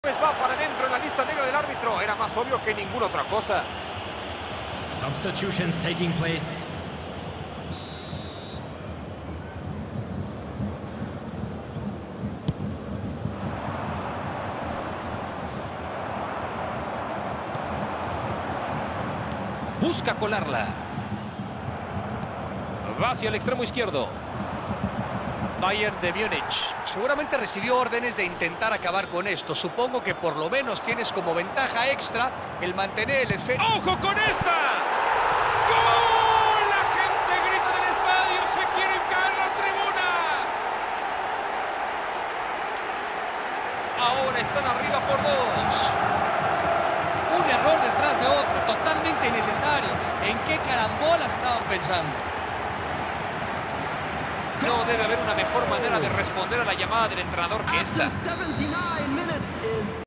Pues va para adentro en la lista negra del árbitro. Era más obvio que ninguna otra cosa. Substitutions taking place. Busca colarla. Va hacia el extremo izquierdo. Bayern de Múnich. Seguramente recibió órdenes de intentar acabar con esto. Supongo que por lo menos tienes como ventaja extra el mantener el esférico. ¡Ojo con esta! ¡Gol! La gente grita del estadio. Se quieren caer las tribunas. Ahora están arriba por 2. Un error detrás de otro, totalmente innecesario. ¿En qué carambola estaban pensando? No debe haber una mejor manera de responder a la llamada del entrenador que esta. After 79 minutes is